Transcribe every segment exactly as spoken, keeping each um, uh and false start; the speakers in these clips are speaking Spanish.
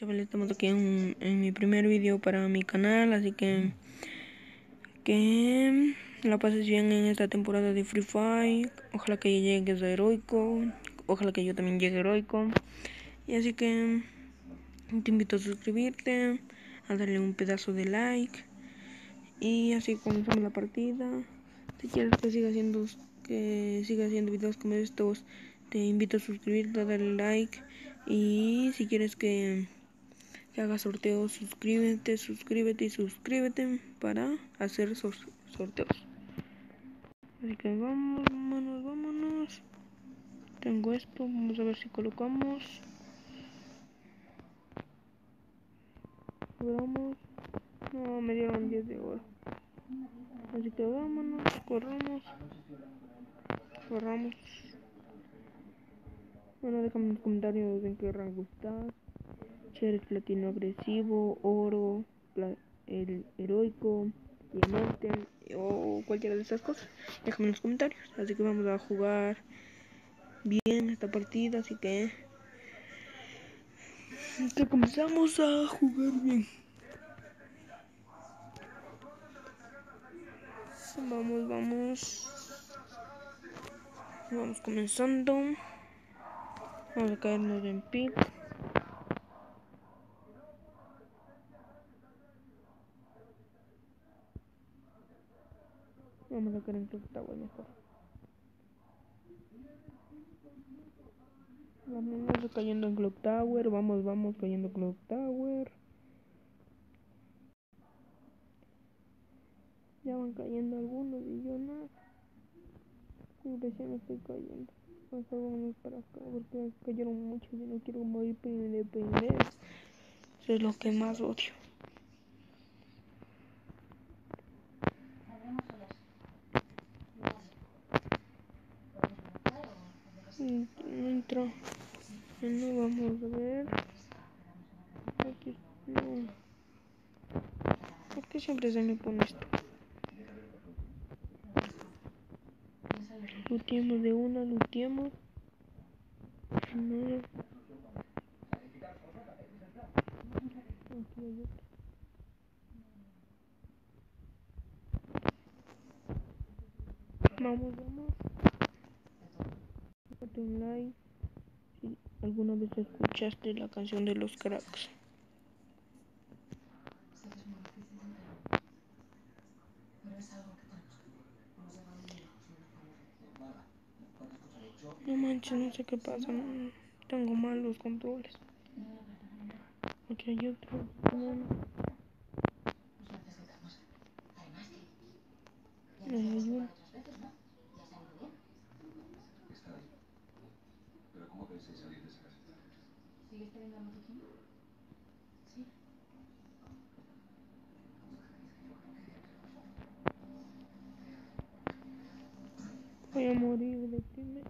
Chavales, estamos aquí en, en mi primer vídeo para mi canal, así que que la pases bien en esta temporada de Free Fire. Ojalá que llegues a heroico, ojalá que yo también llegue a heroico. Y así que te invito a suscribirte, a darle un pedazo de like y así comenzamos la partida. Si quieres que siga haciendo que siga haciendo videos como estos, te invito a suscribirte, a darle like, y si quieres que que haga sorteos, suscríbete, suscríbete y suscríbete para hacer sor sorteos. Así que vamos, vámonos, vámonos. Tengo esto, vamos a ver si colocamos. Vamos. No, me dieron diez de oro. Así que vámonos, corramos. Corramos. Bueno, déjame en los comentarios en qué rango estás. Si eres platino agresivo, oro, el heroico, diamante o cualquiera de esas cosas, déjame en los comentarios. Así que vamos a jugar bien esta partida, así que que comenzamos a jugar bien. Vamos, vamos. Vamos comenzando. Vamos a caernos en pick. Vamos a caer en Clock Tower mejor. Vamos cayendo en Clock Tower. Vamos, vamos cayendo en Clock Tower. Ya van cayendo algunos y yo no. Y recién estoy cayendo. Mejor vámonos para acá porque cayeron muchos y no quiero morir por independencia. Eso es lo que más odio. Y no entró. No, vamos a ver. Aquí no. ¿Por qué siempre se me pone esto? Lutiemos de una, lutiemos. No. Aquí hay otro. Vamos, vamos. Déjate un like si alguna vez escuchaste la canción de los Cracks. No manches, no sé qué pasa. No, tengo mal los controles. Aquí hay otro. No. Ahí hay uno. Voy a morir de primero.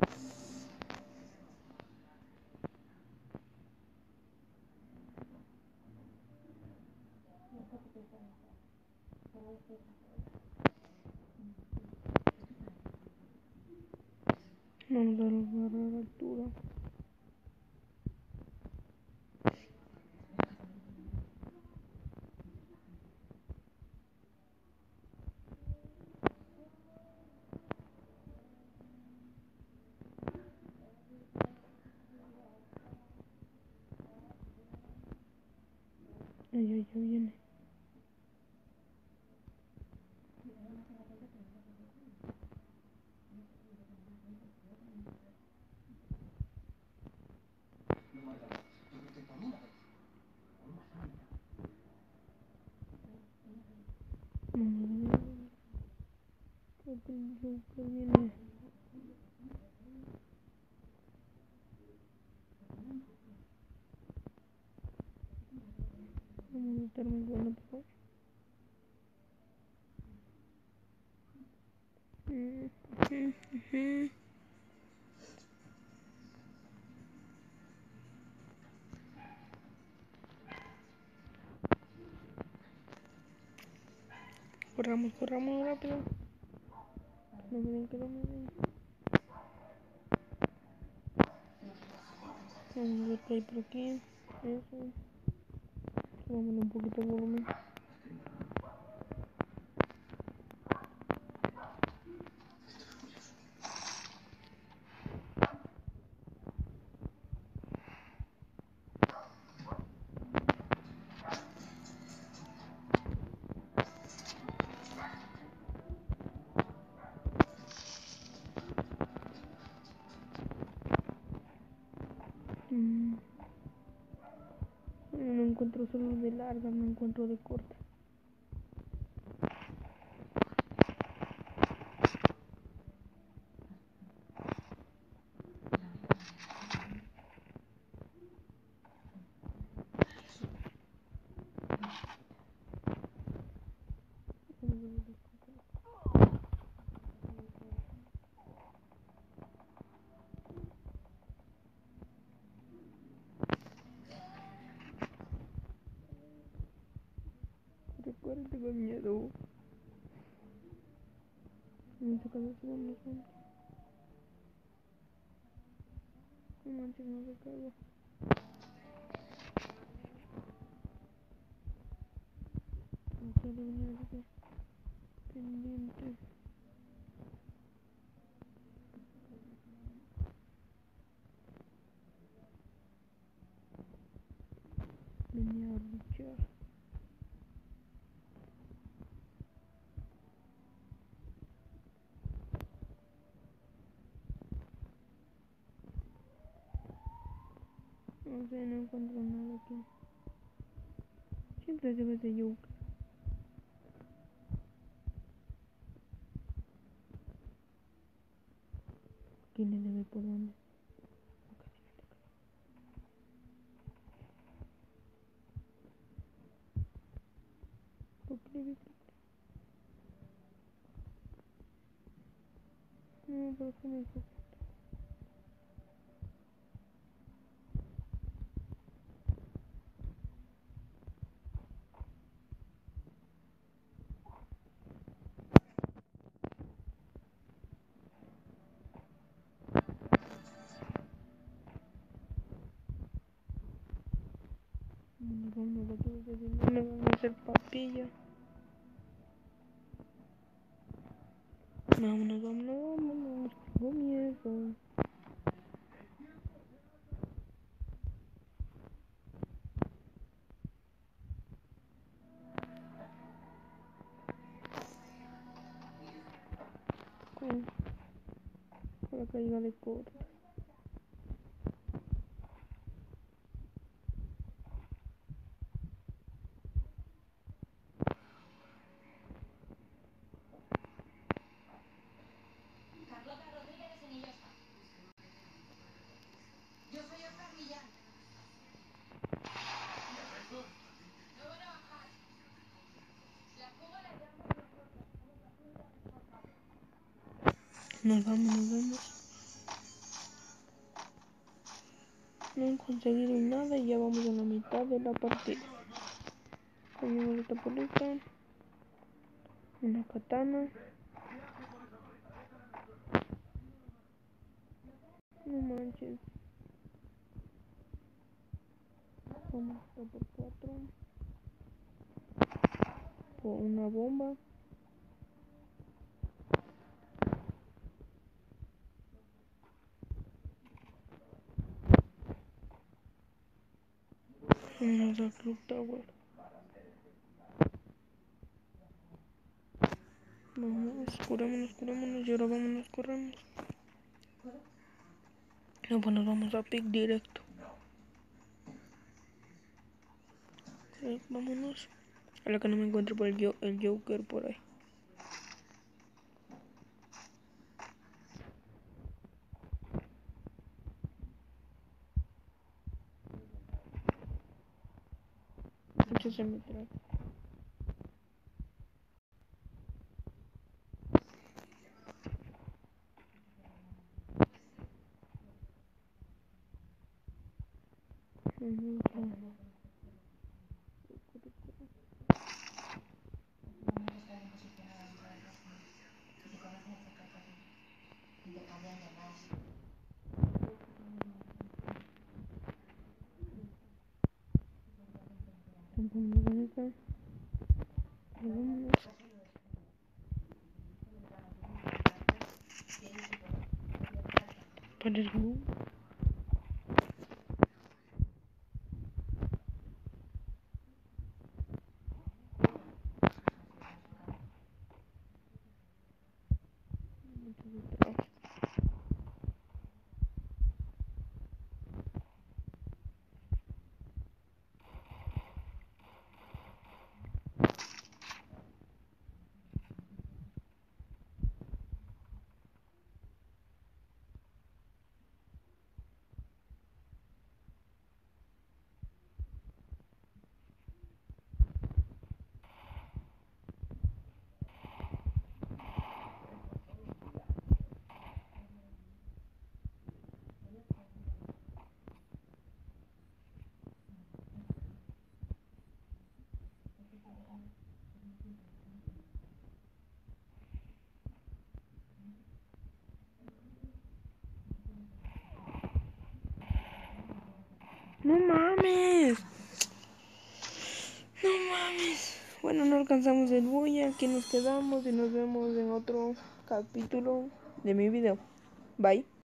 Vamos a agarrar altura. Ay, ay, ya viene. Vamos a ver. Creo que el Joker viene. Vamos a estar muy bueno, por favor. Corramos, corramos rápido. No me den, que no me den. Vamos a ver qué hay por aquí. Eso. Subámosle un poquito el volumen. Mm. No encuentro solo de larga, no encuentro de corta. Recuerda, tengo miedo. Me está cayendo unos manches. No manches, no se caiga. No quiero venir así pendiente. Venía a luchar. No sé, no encuentro nada aquí. Siempre se ve ese Joker. Aquí le debe por dónde. ¿Por qué le vi? No, pero que me fue. Bueno, vamos a ver si no le van a hacer papilla. Vámonos, vámonos, vámonos. Tengo miedo. Con, con la caída de corta. Nos vamos, nos vamos. No han conseguido nada y ya vamos a la mitad de la partida. Tenemos esta bolita. Una katana. No manches. Vamos a por cuatro. O una bomba. Vámonos a Club Tower. Vamos, curémonos, curémonos y ahora vámonos, corremos. No, pues nos vamos a pick directo. Eh, vámonos. A la que no me encuentre por el, yo el Joker por ahí. Mucho se me trae. Vamos a... No mames. No mames. Bueno, no alcanzamos el bulla. Aquí nos quedamos y nos vemos en otro capítulo de mi video. Bye.